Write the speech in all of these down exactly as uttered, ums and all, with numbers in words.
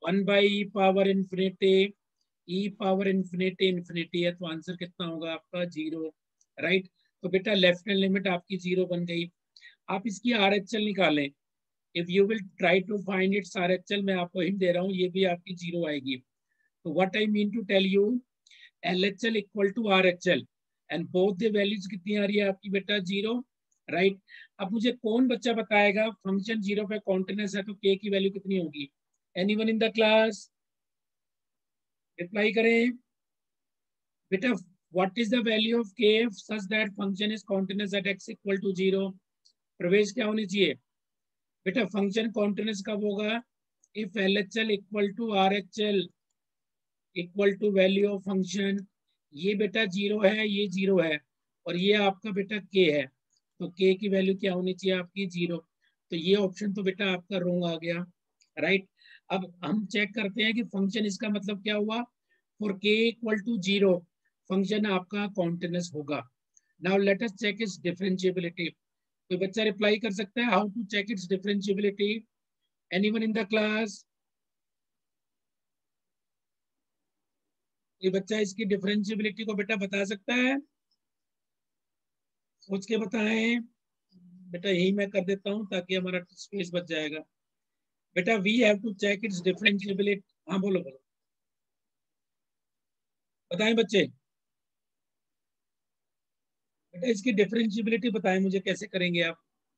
One by e power infinity, e power infinity infinity है, तो answer कितना होगा आपका जीरो, राइट। तो बेटा लेफ्ट हैंड लिमिट आपकी जीरो बन गई। आप इसकी आर एच एल निकालें। If you will try to find its R H L, मैं आपको हिंट दे रहा हूँ, ये भी आपकी जीरो आएगी। तो what I mean to tell you, L H L equal to R H L and both the values कितनी आ रही है आपकी बेटा जीरो, राइट। अब मुझे कौन बच्चा बताएगा फंक्शन जीरो पे कॉन्टिन्यूअस है तो के की वैल्यू कितनी होगी? Anyone in the class reply करें बेटा। What is the value of k such that function is continuous at x equal to zero? Pravesh क्या होनी चाहिए बेटा? फंक्शन कॉन्टिन्यूअस कब होगा? If L H L equal to R H L equal to value of function, ये बेटा zero है, ये जीरो है, और ये आपका बेटा के है, तो के की वैल्यू क्या होनी चाहिए आपकी? जीरो। तो ये ऑप्शन तो बेटा आपका रोंग आ गया, राइट। अब हम चेक करते हैं कि फंक्शन, इसका मतलब क्या हुआ? For k equal to zero function आपका कॉन्टिन्यूअस होगा। Now let us check its differentiability. कोई बच्चा रिप्लाई कर सकता है how to check its differentiability? Anyone in the class? ये बच्चा इसकी डिफरेंशिएबिलिटी को बेटा बता सकता है? सोच के बताएं बेटा, यही मैं कर देता हूं ताकि हमारा स्पेस बच जाएगा। बेटा we have to check its differentiability. हाँ बोलो बोलो, बताएं बच्चे। बेटा इसकी डिफरेंशिएबिलिटी बताएं मुझे, कैसे करेंगे आप?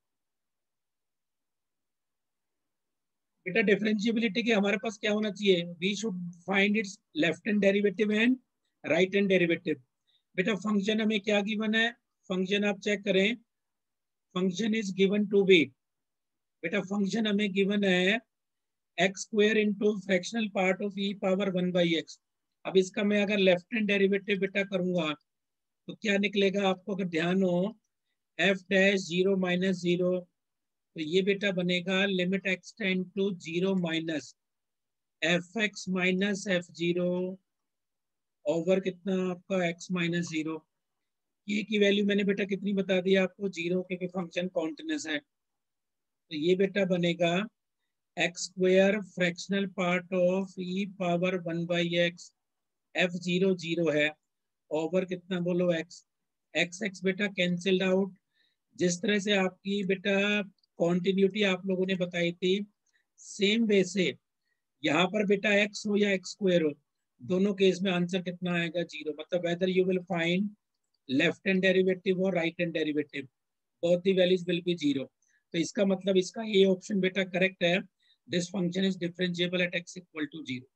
बेटा डिफरेंशिएबिलिटी के हमारे पास क्या होना चाहिए? We should find its left hand derivative and right hand derivative. बेटा फंक्शन हमें क्या गिवन है? फंक्शन आप चेक करें, function is given to be, बेटा फंक्शन हमें गिवन है x square into fractional part of e power one by x. अब इसका मैं अगर लेफ्ट हैंड डेरिवेटिव बेटा करूंगा तो क्या निकलेगा आपको अगर ध्यान हो? F dash zero minus zero, तो ये बेटा बनेगा limit x tend to zero minus f x minus f zero over कितना आपका एक्स माइनस जीरो। ये की वैल्यू मैंने बेटा कितनी बता दी आपको? जीरो, क्योंकि फंक्शन कॉन्टिन्यूअस है। तो ये बेटा बनेगा x square fractional part of e power one by x, f zero zero है, ओवर कितना बोलो? एक्स। एक्स एक्स बेटा कैंसिल्ड आउट। जिस तरह से आपकी बेटा कॉन्टिन्यूटी आप लोगों ने बताई थी, सेम वे से यहाँ पर बेटा एक्स हो या एक्स स्क्वायर हो, दोनों केस में आंसर कितना आएगा? जीरो। मतलब whether you will find left hand derivative और right hand derivative, both the values will be zero. तो इसका मतलब इसका ये ऑप्शन बेटा करेक्ट है, this function is differentiable at x equal to zero.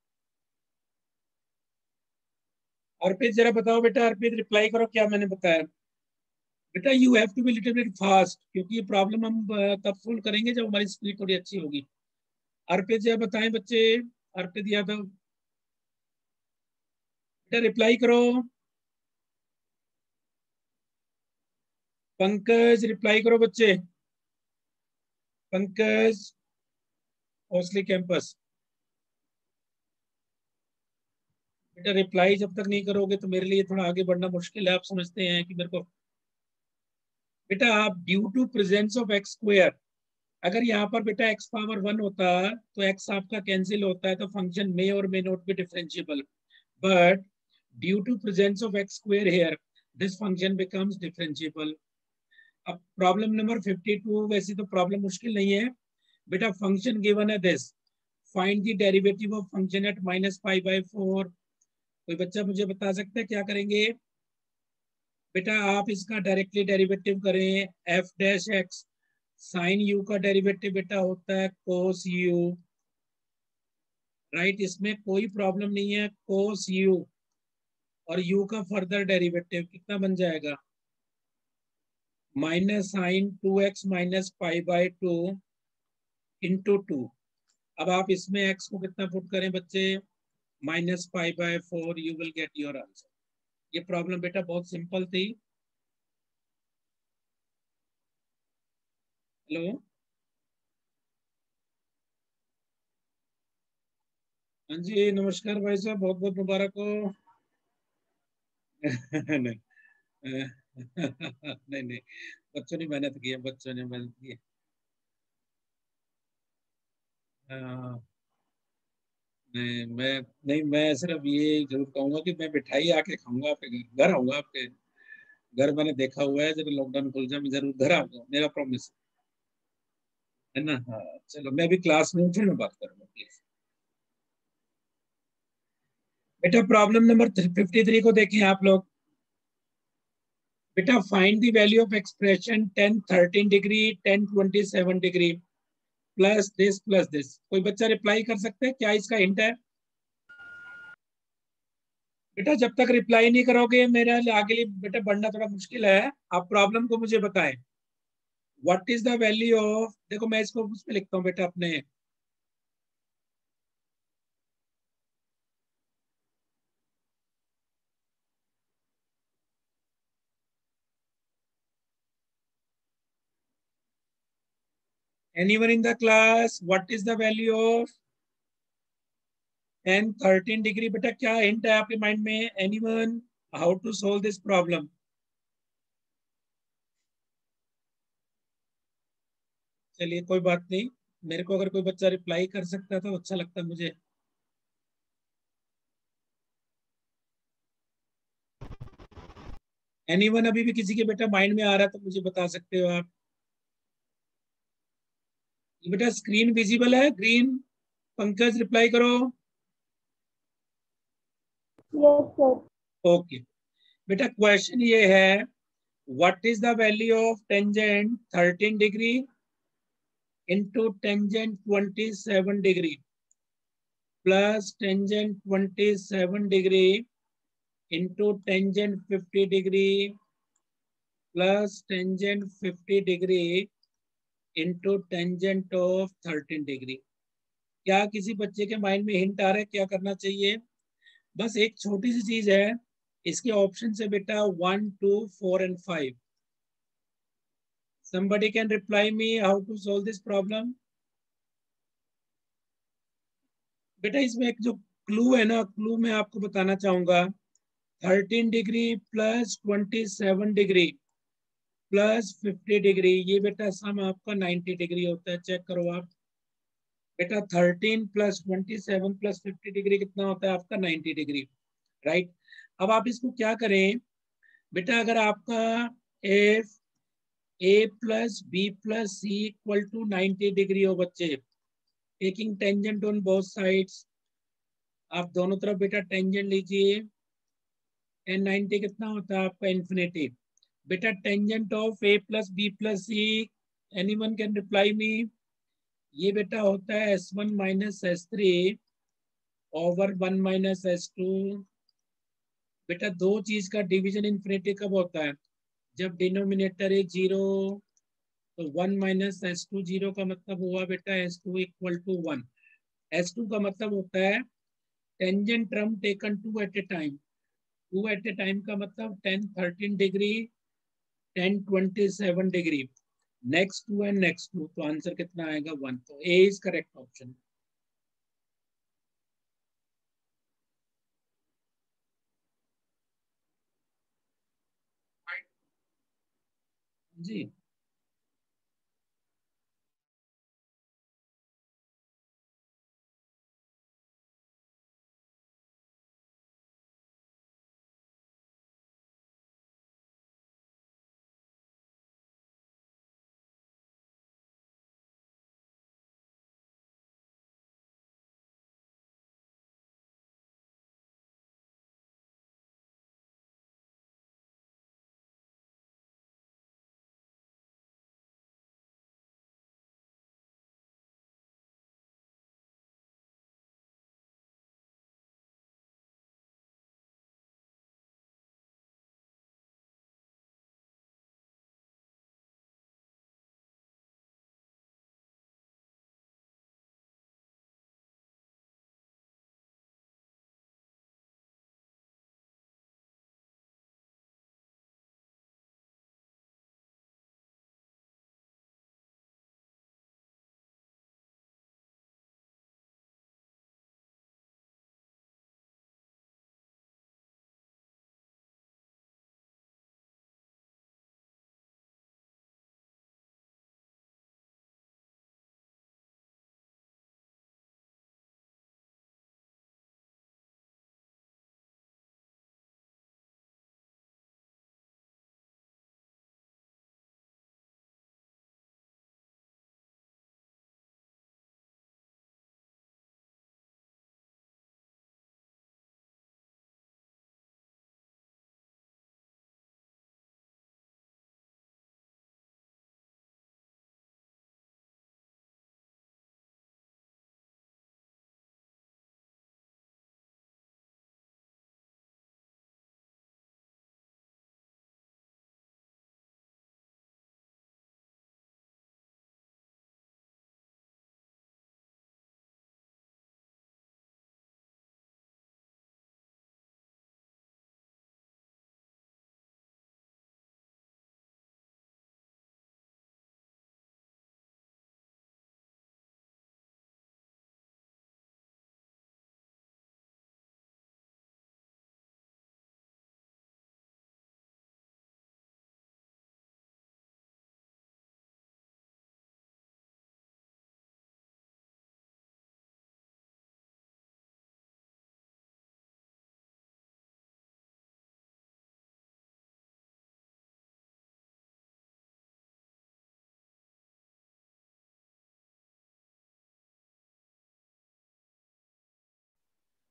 Arpit जरा बताओ बेटा, अर्पित रिप्लाई करो क्या मैंने बताया। बेटा you have to be little bit fast, क्योंकि ये प्रॉब्लम हम अ, तब सोल्व करेंगे जब हमारी स्पीड थोड़ी अच्छी होगी। अर्पित जरा बताएं बच्चे, अर्पित यादव बेटा रिप्लाई करो। पंकज रिप्लाई करो बच्चे, पंकज ओसली कैंपस। बेटा रिप्लाई जब तक नहीं करोगे तो मेरे लिए थोड़ा आगे बढ़ना मुश्किल है। आप समझते हैं कि मेरे को बेटा, आप due to presence of x square, अगर यहाँ पर बेटा एक्स पावर वन होता तो एक्स आपका कैंसिल होता है, तो फंक्शन मे और may not be differentiable, but due to presence of x square here this function becomes differentiable. अब प्रॉब्लम नंबर फिफ्टी टू, वैसे तो प्रॉब्लम मुश्किल नहीं है बेटा। फंक्शन गिवन है this, find the derivative of function at minus five by four. कोई बच्चा मुझे बता सकता है क्या करेंगे? बेटा आप इसका डायरेक्टली डेरिवेटिव करें, f dash x sine u का डेरिवेटिव बेटा होता है कोस यू, राइट। इसमें कोई प्रॉब्लम नहीं है, कोस यू और यू का फर्दर डेरिवेटिव कितना बन जाएगा? Minus sine two x minus five by two into two. अब आप इसमें एक्स को कितना पुट करें बच्चे? Minus five by four, you will get your answer. ये प्रॉब्लम बेटा बहुत सिंपल थी। हेलो, हाँ जी नमस्कार भाई साहब, बहुत बहुत मुबारक हो। नहीं नहीं नहीं, बच्चों ने मेहनत की है, बच्चों ने मेहनत की है। हाँ, नहीं मैं नहीं मैं सिर्फ ये जरूर कहूंगा कि मैं मिठाई आके खाऊंगा आपके घर, घर आऊंगा आपके घर। मैंने देखा हुआ है, जब लॉकडाउन खुल जाए मैं जरूर घर आऊंगा, मेरा प्रॉमिस है ना। हाँ चलो, मैं भी क्लास में हूँ, फिर मैं बात करूंगा प्लीज। बेटा प्रॉब्लम नंबर फिफ्टी थ्री को देखें आप लोग। बेटा find the value of expression tan thirteen degree tan twenty seven degree plus this plus this. कोई बच्चा रिप्लाई कर सकते हैं क्या? इसका हिंट है बेटा। जब तक रिप्लाई नहीं करोगे मेरा आगे लिए बेटा बढ़ना थोड़ा मुश्किल है। आप प्रॉब्लम को मुझे बताएं। What is the value of, देखो मैं इसको उस पे लिखता हूँ बेटा अपने। Anyone in the class, what is the value of tan thirteen degree? बेटा क्या हिंट है आपके माइंड में? Anyone, how to solve this problem? चलिए कोई बात नहीं, मेरे को अगर कोई बच्चा रिप्लाई कर सकता है तो अच्छा लगता मुझे। एनीवन अभी भी किसी के बेटा माइंड में आ रहा है तो मुझे बता सकते हो आप। ये बेटा स्क्रीन विजिबल है ग्रीन? पंकज रिप्लाई करो। Yes sir. ओके बेटा, क्वेश्चन ये है, what is the value of tangent thirteen degree into tangent twenty seven degree plus tangent twenty seven degree into tangent fifty degree plus tangent fifty degree into tangent of thirteen degree. क्या किसी बच्चे के mind में hint आ रहा है क्या करना चाहिए? बस एक छोटी सी चीज है, इसके ऑप्शन है बेटा one two four and five. somebody can reply me how to solve this problem? बेटा इसमें एक जो क्लू है ना, क्लू मैं आपको बताना चाहूंगा। Thirteen degree plus twenty seven degree plus fifty degree, ये बेटा सम आपका नाइन्टी डिग्री होता है। चेक करो आप बेटा, thirteen plus twenty seven plus fifty degree कितना होता है आपका? Ninety degree, right. अब आप इसको क्या करें बेटा, अगर आपका if A plus B plus C equal to ninety degree हो बच्चे, taking tangent on both sides, आप दोनों तरफ बेटा टेंजेंट लीजिए, टेन नाइन्टी कितना होता है आपका? इन्फिनिटी। बेटा tangent of A plus B plus C, anyone can reply me? ये बेटा होता है S one minus S three over one minus S two. बेटा दो चीज का डिवीजन इन्फिनिटी कब होता है? जब डिनोमिनेटर है जीरो, तो one minus S two, zero का मतलब हुआ बेटा S two equal to one. S two का मतलब होता है tangent term taken two at a time. Two at a time का मतलब tan thirteen degree tan twenty seven degree, next two and next two, तो आंसर कितना आएगा? One. तो ए इज करेक्ट ऑप्शन। जी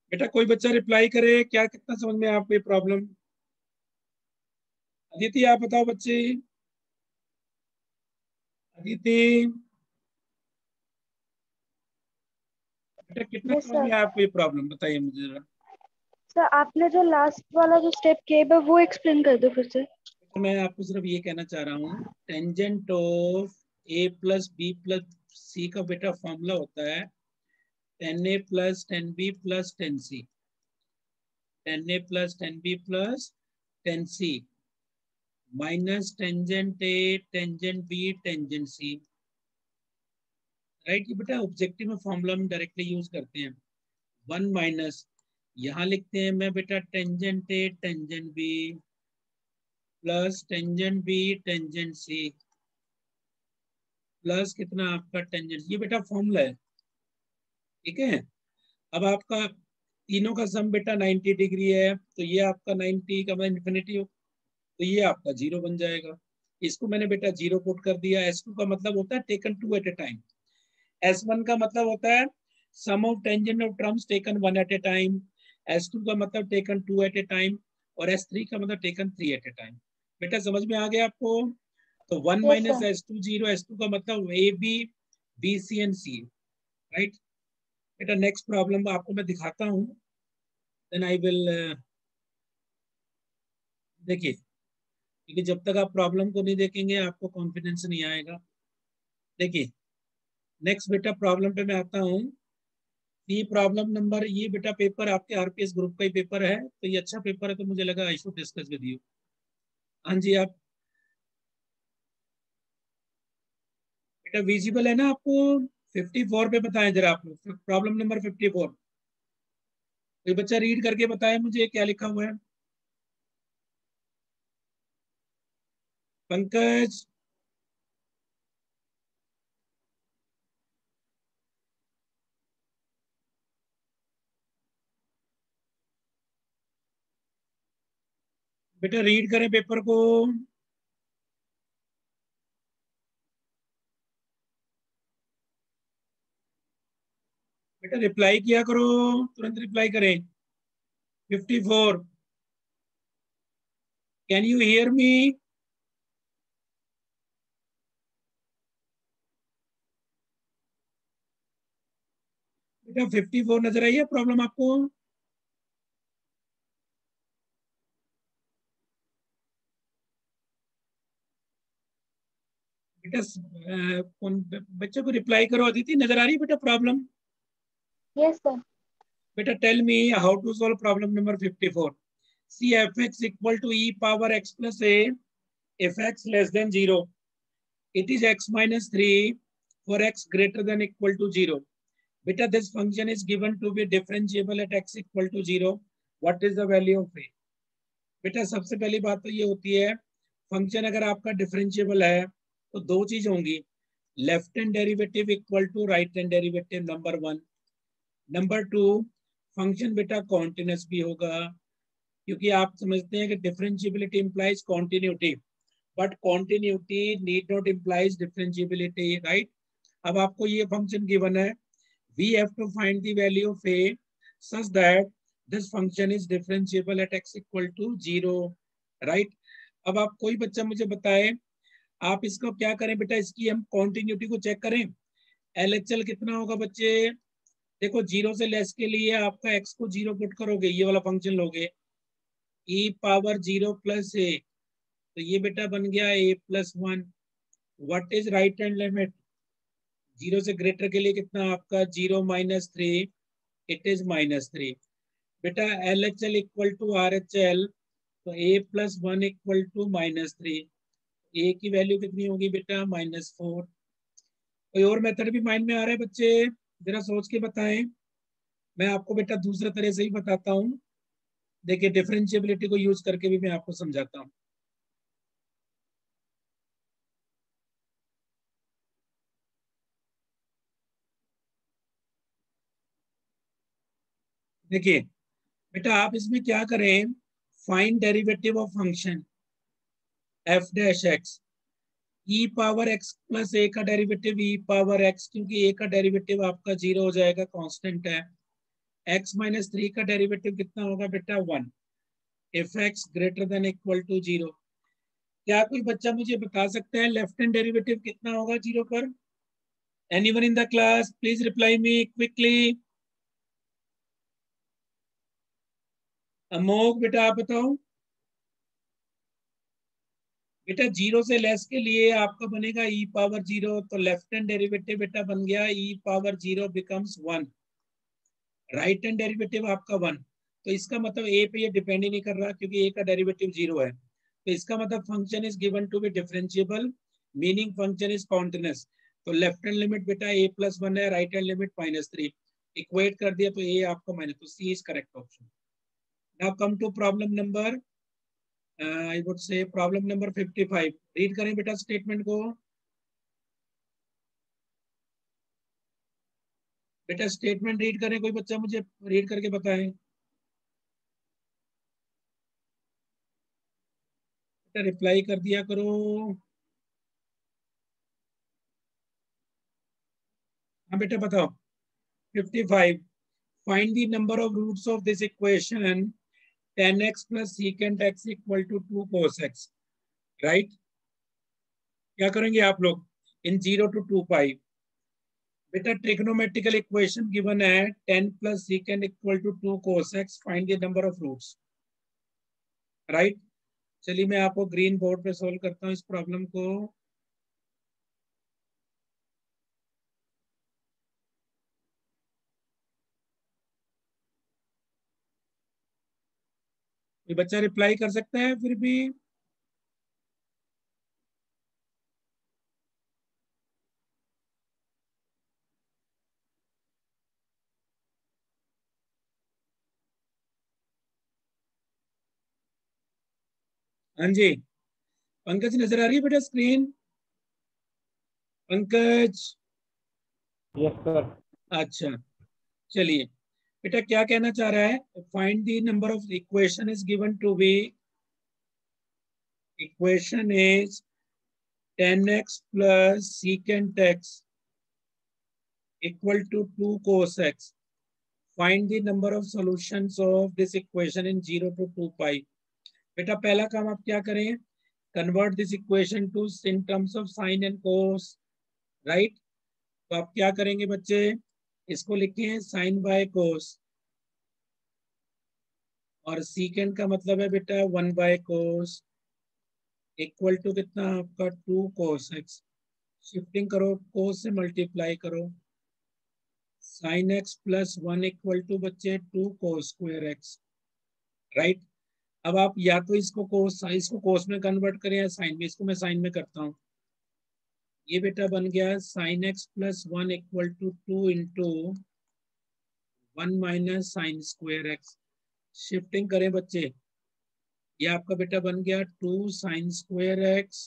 बेटा कोई बच्चा रिप्लाई करे, क्या कितना समझ में आपको ये प्रॉब्लम? अदिति आप बताओ बच्चे, अदिति बेटा कितना यस समझ सर। में आपको ये प्रॉब्लम बताइए मुझे जरा। सर आपने जो लास्ट वाला जो स्टेप किया है वो एक्सप्लेन कर दो फिर से। तो मैं आपको सिर्फ ये कहना चाह रहा हूँ, tangent of A plus B plus C का बेटा फॉर्मूला होता है tan A plus tan B plus tan C, tan A plus tan B plus tan C minus tangent A tangent B tangent C, right. ये बेटा objective में formula में directly use करते हैं। वन माइनस यहाँ लिखते हैं मैं बेटा tangent A tangent B plus tangent B tangent C plus कितना आपका टेंजेंट, ये बेटा फॉर्मूला है, ठीक है। अब आपका तीनों का सम बेटा नाइंटी डिग्री है, तो ये आपका नाइंटी का मतलब इन्फिनिटी हो, तो ये आपका जीरो बन जाएगा। इसको मैंने बेटा जीरो पुट कर दिया। एस टू का मतलब होता है taken two at a time, S one का मतलब होता है sum of tangent of terms taken one at a time, S two का मतलब taken two at a time, और एस थ्री का मतलब taken three at a time. बेटा समझ में आ गया आपको? तो one yes minus sir. S two zero, S two का मतलब A B B C and C, right. बेटा नेक्स्ट प्रॉब्लम आपको मैं दिखाता हूँ, देन आई विल, देखिए क्योंकि जब तक आप प्रॉब्लम को नहीं देखेंगे आपको कॉन्फिडेंस नहीं आएगा। देखिए नेक्स्ट बेटा प्रॉब्लम पे मैं आता हूँ। ये प्रॉब्लम नंबर, ये बेटा पेपर आपके आरपीएस ग्रुप का ही पेपर है, तो ये अच्छा पेपर है, तो मुझे लगा I should discuss with you. हाँ जी, आप बेटा विजिबल है ना आपको? फिफ्टी फोर पे बताएं जरा आप लोग, प्रॉब्लम नंबर फिफ्टी फोर। कोई बच्चा रीड करके बताए मुझे क्या लिखा हुआ है। पंकज, बेटा रीड करें पेपर को। बेटा रिप्लाई किया करो, तुरंत रिप्लाई करें। Fifty four, can you hear me? बेटा फिफ्टी फोर नजर आई है प्रॉब्लम आपको? बेटा अ, कौन बच्चों को रिप्लाई करो। अदिति नजर आ रही है बेटा प्रॉब्लम? Yes sir. बेटा tell me how to solve problem number fifty four. See F X equal to E power X plus A, if x less than zero, it is x minus three for x greater than equal to zero. Beta, this function is given to be differentiable at x equal to zero. What is the value of a? बेटा सबसे पहली बात तो ये होती है, function अगर आपका डिफरेंशिएबल है तो दो चीज होंगी, left hand derivative equal to right hand derivative, number one. Number two, function बेटा कॉन्टिन्यूस भी होगा, क्योंकि आप समझते हैं कि differentiability implies continuity, but continuity need not implies differentiability, right. अब आपको ये फंक्शन गिवन है, we have to find the value of a such that this function is differentiable at x equal to zero, right। अब आप कोई बच्चा मुझे बताए, आप इसको क्या करें बेटा, इसकी हम कॉन्टिन्यूटी को चेक करें। एल एच एल कितना होगा बच्चे? देखो जीरो से लेस के लिए आपका x को जीरो पुट करोगे, ये वाला फंक्शन लोगे, e power zero plus A, तो ये बेटा बन गया a plus one. What is right hand limit? Zero से ग्रेटर के लिए कितना आपका zero minus three, it is minus three. बेटा L H L equal to R H L, तो A plus one equal to minus three, ए की value कितनी होगी बेटा? Minus four. कोई और मेथड भी माइंड में आ रहा है बच्चे? जरा सोच के बताएं। मैं आपको बेटा दूसरे तरह से ही बताता हूँ, देखिए डिफरेंशिएबिलिटी को यूज करके भी मैं आपको समझाता हूँ। देखिए बेटा आप इसमें क्या करें, find derivative of function F dash X, E power X plus A का डेरिवेटिव ई पावर एक्स, क्योंकि ए का डेरिवेटिव आपका जीरो हो जाएगा, कांस्टेंट है। x माइनस थ्री का डेरिवेटिव कितना होगा बेटा one, if x greater than equal to zero. क्या कोई बच्चा मुझे बता सकता है लेफ्ट हैंड डेरिवेटिव कितना होगा जीरो पर? Anyone in the class please reply me quickly. अमोक बेटा आप बताओ। बेटा जीरो से लेस के लिए आपका बनेगा ई पावर जीरो, तो लेफ्ट हैंड डेरिवेटिव बेटा बन गया E power zero becomes one, right hand derivative आपका वन। तो इसका मतलब ए पे ये डिपेंड ही नहीं कर रहा क्योंकि ए का डेरिवेटिव जीरो है। तो इसका मतलब function is given to be differentiable, meaning function is continuous. तो लेफ्ट हैंड लिमिट बेटा ए प्लस वन है, right hand limit minus three. Equate कर दिया तो ए आपका माइनस, तो C is correct option. Now come to problem number I would say problem number fifty five. Read करें बेटा statement को। बेटा स्टेटमेंट रीड करें, कोई बच्चा मुझे रीड करके बताएं। बेटा रिप्लाई कर दिया करो। हाँ बेटा बताओ। Fifty five, find the number of roots of this equation tan X plus secant x equal to two cos x, right? क्या करेंगे आप लोग in zero to two pi? बेटा ट्रिग्नोमेट्रिकल इक्वेशन गिवन है tan plus secant equal to two cos x, find the number of roots, right? चलिए मैं आपको green board पे सोल्व करता हूँ इस प्रॉब्लम को। ये बच्चा रिप्लाई कर सकता है फिर भी? हाँ जी पंकज नजर आ रही है बेटा स्क्रीन? Pankaj yes sir. अच्छा चलिए बेटा क्या कहना चाह रहा है? Find the number of equation is given to be, equation is tan X plus secant x equal to two cos x. Find the number of solutions of this equation in zero to two pi. बेटा पहला काम आप क्या करें? Convert this equation to in terms of sin and cos, right? तो आप क्या करेंगे बच्चे? इसको लिखें sin by cos, और secant का मतलब है बेटा one by cos, equal to कितना आपका टू cos x। शिफ्टिंग करो, cos से मल्टीप्लाई करो, sin x plus one equal to बच्चे two cos square x, right? अब आप या तो इसको cos इसको cos में कन्वर्ट करें या sin में, इसको मैं sin में करता हूँ। ये बेटा बन गया sin x plus one equal to two into one minus sine square x। Shifting करें बच्चे, ये आपका बेटा बन गया two sine square x,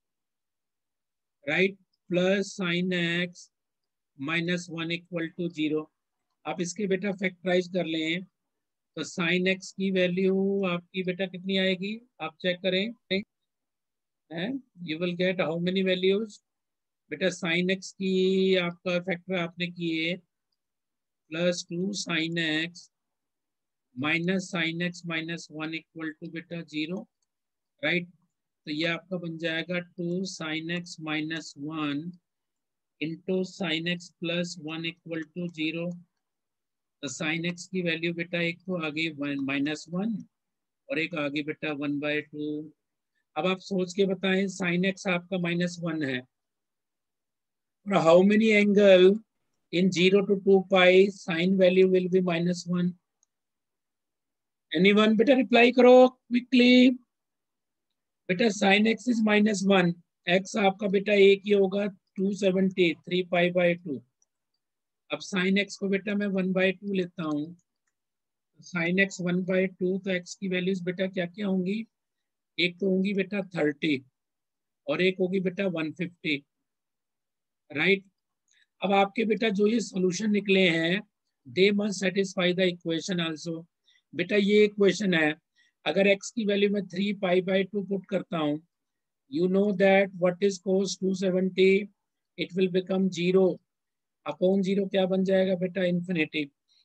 right, plus sine x minus one equal to zero. आप इसके बेटा फैक्टराइज कर लें तो साइन एक्स की वैल्यू आपकी बेटा कितनी आएगी? आप चेक करें, you will get how many values? बेटा साइन एक्स की आपका फैक्टर आपने किए plus two sine X minus sine X minus one equal to बेटा जीरो, राइट? तो ये आपका बन जाएगा two sine X minus one into sine X plus one equal to zero. तो साइन एक्स की वैल्यू बेटा एक तो आगे माइनस वन और एक आगे बेटा वन बाय टू। अब आप सोच के बताएं, साइन एक्स आपका माइनस वन है, और how many angle in zero to two pi sine value will be minus one? Anyone बेटा रिप्लाई करो क्विकली। बेटा sine X is minus one, X आपका बेटा एक ही होगा two seventy three pi by two. अब साइन एक्स को बेटा मैं वन बाय टू लेता हूँ, sine X one by two, तो एक्स की वैल्यूज बेटा क्या क्या होंगी? एक तो होंगी बेटा थर्टी और एक होगी बेटा वन फिफ्टी, राइट? अब आपके बेटा जो ये सॉल्यूशन निकले हैं they must satisfy the equation also. बेटा ये इक्वेशन है, अगर एक्स की वैल्यू में three pi by two put करता हूँ, you know that what is cos two seventy, it will become zero, upon zero क्या बन जाएगा बेटा? इन्फिनिटी।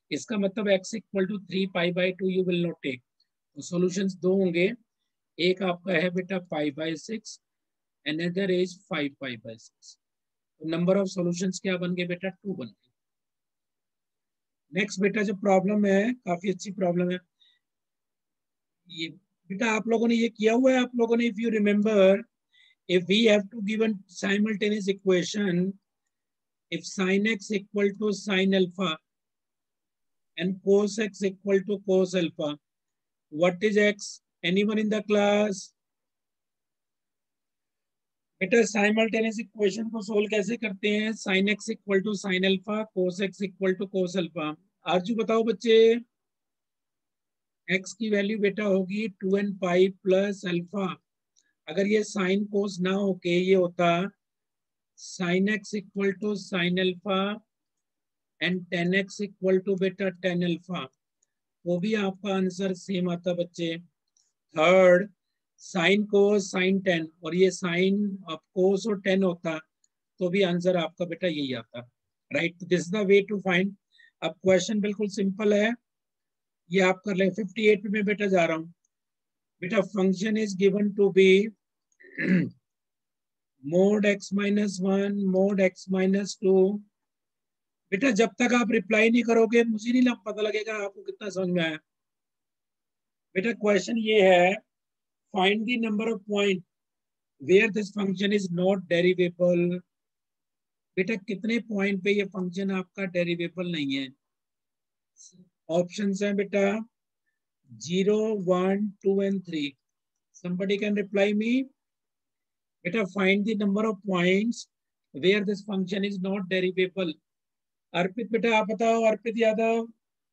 इसका मतलब x equal to three pi by two you will not take. तो solutions दो होंगे, एक आपका है बेटा pi by six, another is five pi by six. तो नंबर ऑफ सॉल्यूशंस क्या बन गए बेटा, टू बन गए। नेक्स्ट बेटा जो प्रॉब्लम है, काफी अच्छी प्रॉब्लम है ये बेटा, आप लोगों ने ये किया हुआ है, आप लोगों ने, if you remember, if we have to given simultaneous equation, if sin x equal to sin alpha and cos x equal to cos alpha, what is x? Anyone in the class? बेटा simultaneous equation को solve कैसे करते हैं? sin x equal to sin alpha, cos x equal to cos alpha. Aarzoo बताओ बच्चे। x की value बेटा होगी two N pi plus alpha. अगर ये साइन कोस ना होके ये होता sin x equal to sin alpha and tan x equal to बेटा tan अल्फा, वो भी आपका आंसर सेम आता बच्चे। Third, sine cos sine tan, और ये साइन ऑफ कोस और टेन होता तो भी आंसर आपका बेटा यही आता। Right, this is the way to find. अब क्वेश्चन बिल्कुल सिंपल है, ये आप कर लें। फिफ्टी एट में बेटा जा रहा हूं। बेटा function is given to be mod x minus one mod x minus two. बेटा जब तक आप रिप्लाई नहीं करोगे मुझे नहीं पता लगेगा आपको कितना समझ में आया। बेटा क्वेश्चन ये है, find the number of point where this function is not derivable. बेटा कितने पॉइंट पे ये फंक्शन आपका डेरिवेबल नहीं है? ऑप्शंस हैं बेटा zero, one, two and three. somebody can reply me। बेटा find the number of points where this function is not derivable। Arpit बेटा आप बताओ, अर्पित यादव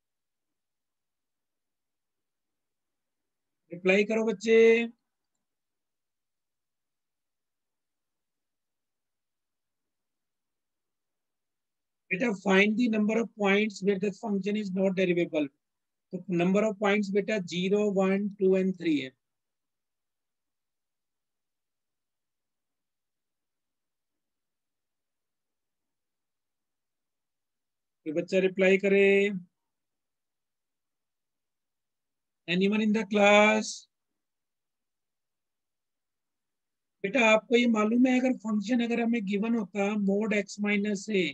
रिप्लाई करो बच्चे। बेटा find the number of points where this function is not derivable. तो number of points बेटा zero, one, two and three है। तो बच्चा रिप्लाई करे। Anyone in the class? बेटा आपको ये मालूम है, अगर फंक्शन अगर हमें गिवन होता mod x minus A,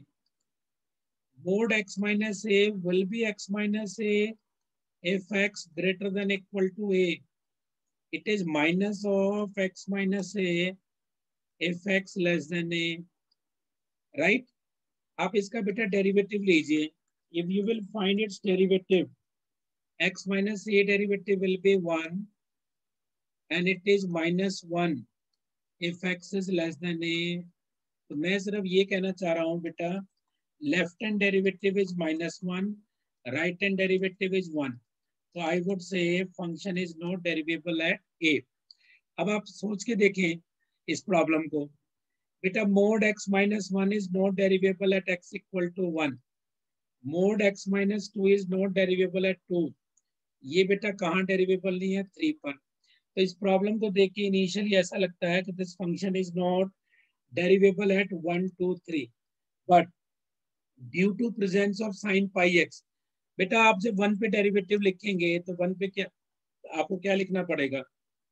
mod x minus A will be X minus A if x greater than equal to a, it is minus of x minus a if x less than a, right? आप इसका बेटा derivative लीजिए। if you will find its derivative, x minus a derivative will be one and it is minus one if x is less than a। तो मैं सिर्फ ये कहना चाह रहा हूँ बेटा, left hand derivative is minus one, right hand derivative is one. तो I would say function is not derivable at a. अब आप सोच के देखें इस प्रॉब्लम को। बेटा mod x minus one is not derivable at x equal to one, mod x minus two is not derivable at two. ये बेटा कहाँ डेरिवेबल नहीं है? थ्री पर। तो इस प्रॉब्लम को देख के इनिशियली ऐसा लगता है कि this function is not derivable at one, two, three, but due to presence of sine pi x. बेटा आप जब वन पे डेरिवेटिव लिखेंगे तो वन पे क्या आपको क्या लिखना पड़ेगा?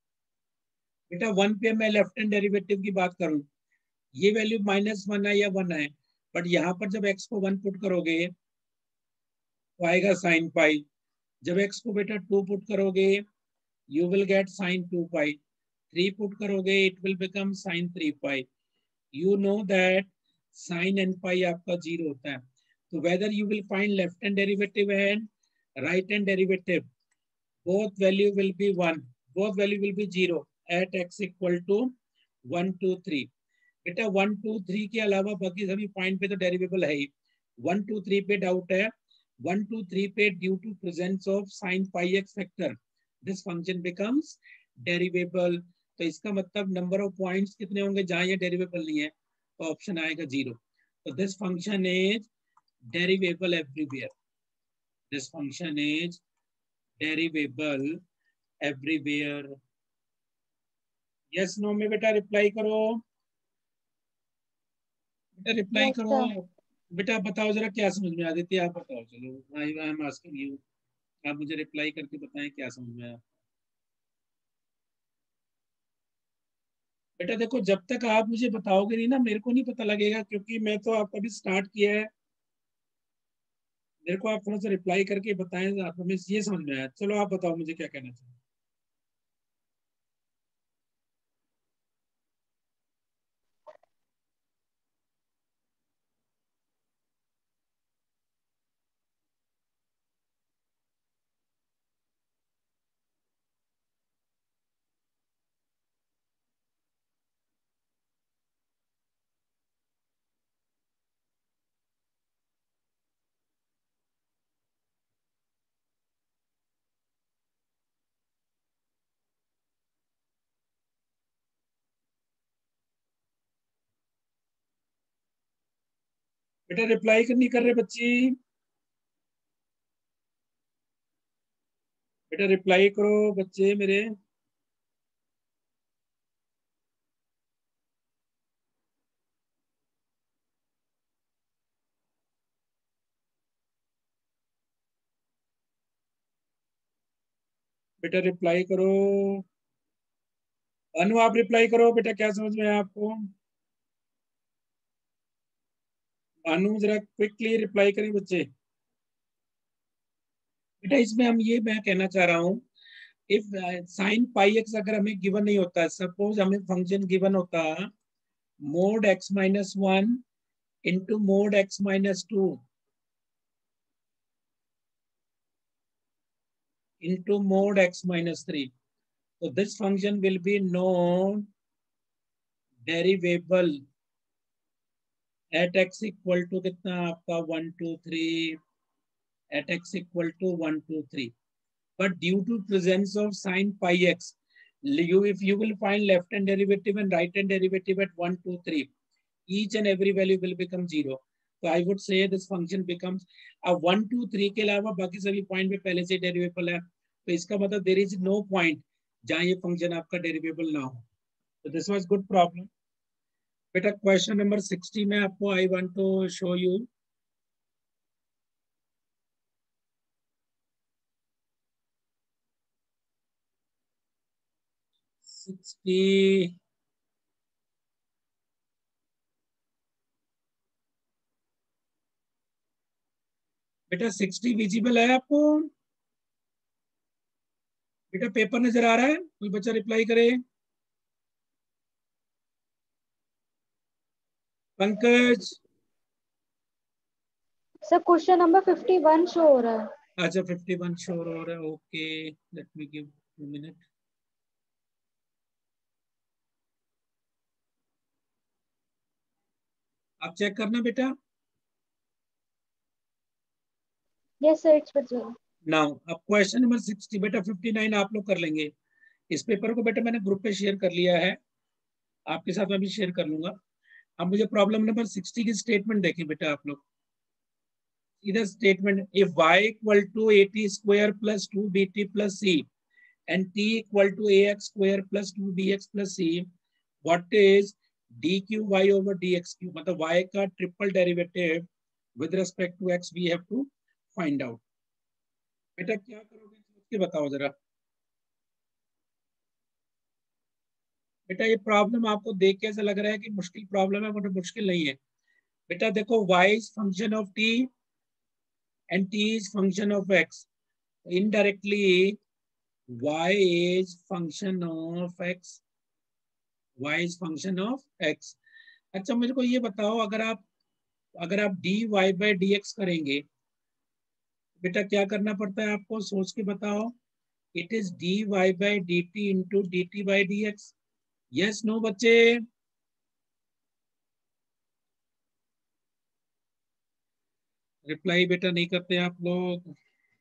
बेटा वन पे मैं लेफ्ट हैंड डेरिवेटिव की बात करूं, ये वैल्यू माइनस वन है या वन है, बट यहाँ पर जब एक्स को वन पुट करोगे तो आएगा साइन पाई। जब एक्स को बेटा टू पुट करोगे you will get sine two pi. Three put करोगे it will become sine three pi. You know that sine n pi आपका जीरो होता है। तो whether you will find left hand derivative and right hand derivative, both value will be one, both value will be zero at x equal to one, two, three। बेटा one, two, three के अलावा बाकी सभी point पे तो derivable है ही। One, two, three पे डाउट है। वन, टू, थ्री पे due to presence of sine pi x factor this function becomes derivable. तो इसका मतलब नंबर ऑफ पॉइंट्स कितने होंगे जहां ये डेरिवेबल नहीं है? तो ऑप्शन आएगा जीरो। तो this function is derivable everywhere, this function is derivable everywhere. Yes no में बेटा रिप्लाई करो, बेटा रिप्लाई Yes, करो। sir. बेटा आप बताओ जरा क्या समझ में आती थी, आप बताओ। चलो I I am asking you, आप मुझे रिप्लाई करके बताएं क्या समझ में आया। बेटा देखो, जब तक आप मुझे बताओगे नहीं ना, मेरे को नहीं पता लगेगा, क्योंकि मैं तो आपको अभी स्टार्ट किया है। मेरे को आप थोड़ा सा रिप्लाई करके बताएं, आप हमें ये समझ में आया। चलो आप बताओ मुझे क्या कहना चाहिए। बेटा रिप्लाई क्यों नहीं कर रहे बच्ची? बेटा रिप्लाई करो बच्चे मेरे। बेटा रिप्लाई करो। अनु आप रिप्लाई करो बेटा, क्या समझ में आया आपको? अनु जरा क्विकली रिप्लाई करें बच्चे। बेटा इसमें हम ये मैं कहना चाह रहा हूँ, इफ साइन पाई एक्स अगर हमें गिवन नहीं होता, सपोज हमें फंक्शन गिवन होता mod x minus one into mod x minus two into mod x minus three, तो this function will be non derivable at x equal to कितना आपका one two three, at x equal to one, two, three. But due to presence of sin pi x, you if you will find left hand derivative and right hand derivative at one, two, three, each and every value will become zero. So I would say this function becomes a one, two, three के अलावा बाकी सभी point पे पहले से डेरिवेबल है, तो इसका मतलब there is no point जहाँ ये फंक्शन आपका डेरिवेबल ना हो. So this was good problem. बेटा क्वेश्चन नंबर सिक्सटी में आपको I want to show you. Sixty बेटा सिक्सटी विजिबल है आपको? बेटा पेपर नजर आ रहा है? कोई बच्चा रिप्लाई करे। Pankaj. Sir question number fifty one show हो रहा है। अच्छा फिफ्टी वन शो हो रहा है, okay let me give two minute. आप चेक करना बेटा। Yes sir, it's visible. Now अब क्वेश्चन नंबर सिक्सटी, बेटा फिफ्टी नाइन आप लोग कर लेंगे। इस पेपर को बेटा मैंने ग्रुप पे शेयर कर लिया है, आपके साथ मैं भी शेयर कर लूंगा। अब मुझे प्रॉब्लम नंबर सिक्सटी की स्टेटमेंट देखें बेटा आप लोग। इधर statement, if y equal to a t square plus two b t plus c and t equal to ax square plus two bx plus c, what is dqy over dx cube? मतलब y का triple derivative with respect to x we have to find out. बेटा क्या करोगे सोच के बताओ जरा। बेटा ये प्रॉब्लम आपको देख के ऐसा लग रहा है कि मुश्किल प्रॉब्लम है, बट मुश्किल नहीं है। बेटा देखो y is function of t and t is function of x. Indirectly y is function of x. y is function of x. अच्छा मेरे को ये बताओ, अगर आप अगर आप dy by dx करेंगे, बेटा क्या करना पड़ता है आपको, सोच के बताओ। It is dy by dt into dt by dx. Yes no बच्चे? रिप्लाई बेटा नहीं करते आप लोग।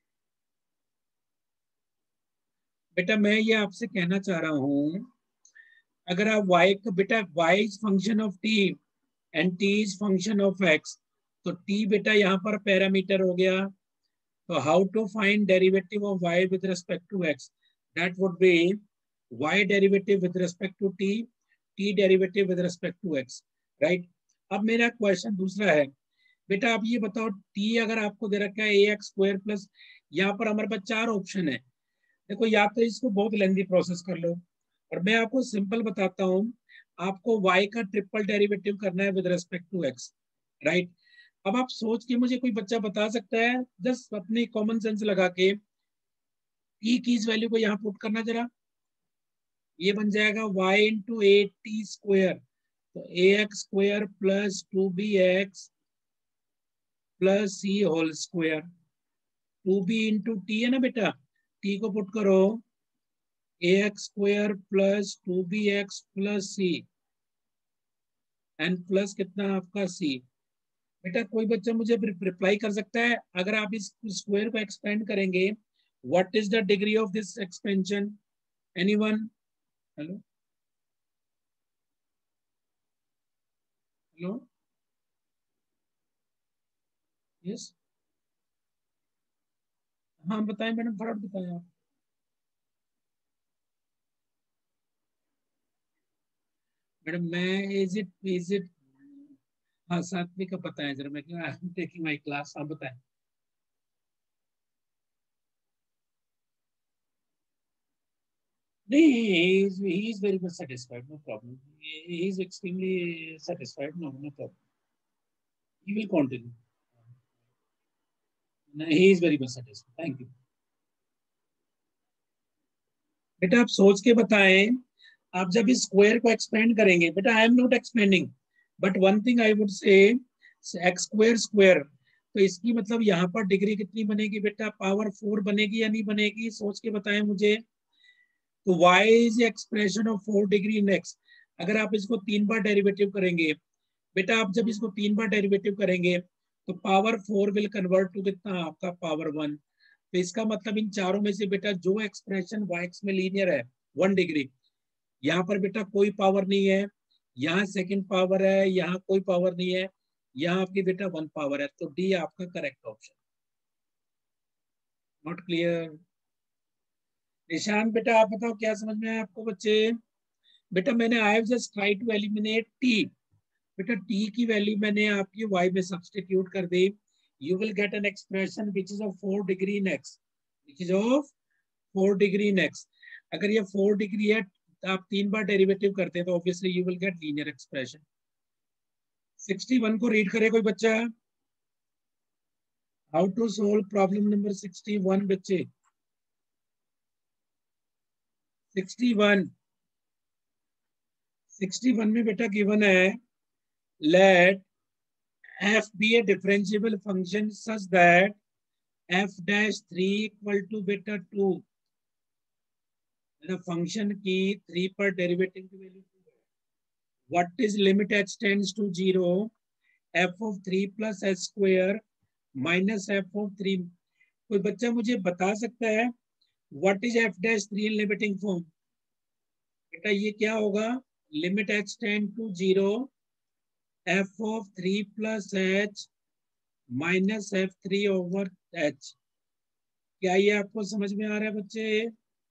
बेटा मैं ये आपसे कहना चाह रहा हूं, अगर आप y का बेटा y is function of t and t is function of x, तो t बेटा यहाँ पर पैरामीटर हो गया। So how to find derivative of y with respect to x? That would be y derivative with respect to t, t derivative with respect to x, right? अब मेरा question दूसरा है, बेटा आप ये बताओ, टी अगर आपको दे रखा है ए एक्स स्क्वायर प्लस, यहाँ पर हमारे पास चार ऑप्शन है। देखो या तो इसको बहुत लेंथी प्रोसेस कर लो, और मैं आपको सिंपल बताता हूँ, आपको y का ट्रिपल डेरिवेटिव करना है with respect to x, right. अब आप सोच के मुझे कोई बच्चा बता सकता है, जस्ट अपनी कॉमन सेंस लगा के t की इस वैल्यू को यहाँ पुट करना जरा, ये बन जाएगा y into a t square, तो a x square plus two b x plus c whole square, two b into t है ना बेटा, t को पुट करो, a x square plus two b x plus c and plus कितना आपका c। बेटा कोई बच्चा मुझे रिप्लाई कर सकता है, अगर आप इस स्क्वायर को एक्सपेंड करेंगे, what is the degree of this expansion? Anyone? Hello hello, yes, हाँ बताएं मैडम, फटाफट बताएं आप। मैडम मैं इज इट इज इट हाँ सात्विक का बताएं जरा, मैं I am taking my class, आप बताएं। नहीं, he is he is very much satisfied, no problem. He, he is extremely satisfied, no no problem. He will continue. No, he is very much satisfied. Thank you. बेटा आप सोच के बताएं, आप जब इस स्क्वायर को एक्सपेंड करेंगे, बेटा I am not expanding, but one thing I would say, x square square, तो इसकी मतलब यहाँ पर डिग्री कितनी बनेगी बेटा? पावर फोर बनेगी या नहीं बनेगी? सोच के बताएं मुझे। तो y is expression of four degree in x। अगर आप इसको तीन बार डेरिवेटिव करेंगे, बेटा आप जब इसको तीन बार डेरिवेटिव करेंगे तो power four will convert to कितना आपका? Power one. तो इसका मतलब इन चारों में से बेटा जो एक्सप्रेशन y में लीनियर है वन डिग्री, यहाँ पर बेटा कोई पावर नहीं है, यहाँ सेकंड पावर है, यहाँ कोई पावर नहीं है, यहाँ आपकी बेटा वन पावर है, तो डी आपका करेक्ट ऑप्शन। Not clear? निशान बेटा आप बताओ क्या समझ में आया आपको बच्चे? बेटा मैंने I have just try to eliminate t, बेटा टी की वैल्यू मैंने आपकी y में सब्स्टिट्यूट कर दी, you will get an expression which is of four degree in x, which is of four degree in x। अगर ये फोर डिग्री है, आप तीन बार डेरिवेटिव करते हैं तो obviously you will get linear expression. Sixty one को रीड करे कोई बच्चा, how to solve problem number sixty one बच्चे? सिक्सटी वन सिक्सटी वन में बेटा गिवन है, let f be a differentiable function such that f dash three equal to बेटा two, function की थ्री पर डेरिवेटिव की वैल्यू टू है। What is limit h tends to zero, f of three plus h square minus f of three. कोई बच्चा मुझे बता सकता है what is f dash three in limiting form? बेटा ये क्या होगा? Limit h tend to zero, f of three plus h minus f three over h. क्या ये आपको समझ में आ रहा है बच्चे?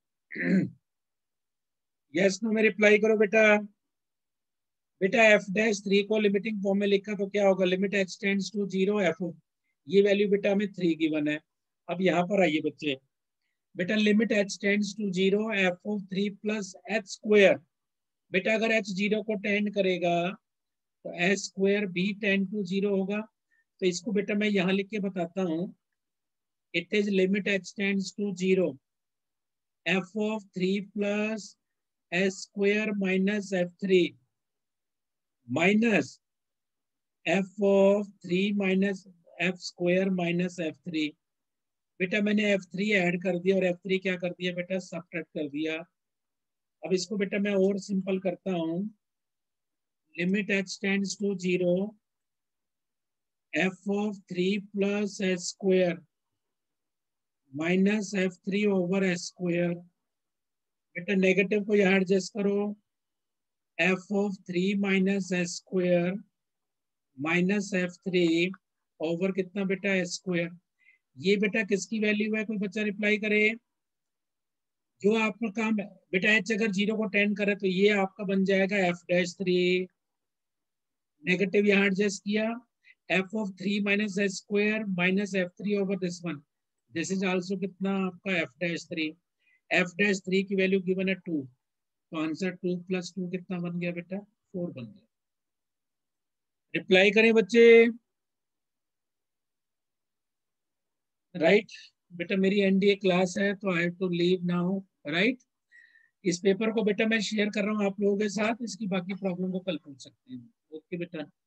यस नो में रिप्लाई करो बेटा। बेटा एफ डैश थ्री को लिमिटिंग फॉर्म में लिखा तो क्या होगा? Limit h tends to zero, f ये वैल्यू बेटा हमें थ्री गिवन है। अब यहाँ पर आइए बच्चे, बेटा limit h tends to zero, f of three plus h square. बेटा अगर एच जीरो को टेंड करेगा तो एच स्क्वायर भी टेंड टू जीरो होगा। तो इसको बेटा मैं यहाँ लिख के बताता हूँ, it is limit h tends to zero, f of three plus h square minus f three minus f of three minus f square minus f three. बेटा मैंने एफ थ्री ऐड कर दिया और एफ थ्री क्या कर दिया बेटा? Subtract कर दिया। अब इसको बेटा मैं और सिंपल करता हूँ, limit h tends to zero, f of three plus h square minus f three over h square. बेटा नेगेटिव को यहाँ एडजस्ट करो, f of three minus h square minus f three over कितना बेटा? H square. ये बेटा किसकी value है? कोई बच्चा रिप्लाई करे। जो आपका काम है बेटा, एच अगर जीरो को टेन करे तो ये आपका बन जाएगा एफ डैश थ्री, नेगेटिव यहाँ एडजस्ट किया, f of three minus h square minus f three over this one, this is also कितना आपका f dash three, f dash three की वैल्यू गिवन है टू, तो आंसर टू प्लस टू कितना बन गया बेटा, फोर बन गया। रिप्लाई करें बच्चे, राइट right? बेटा मेरी एनडीए क्लास है तो I have to leave now, right. इस पेपर को बेटा मैं शेयर कर रहा हूँ आप लोगों के साथ, इसकी बाकी प्रॉब्लम को कल पूछ सकते हैं। ओके बेटा।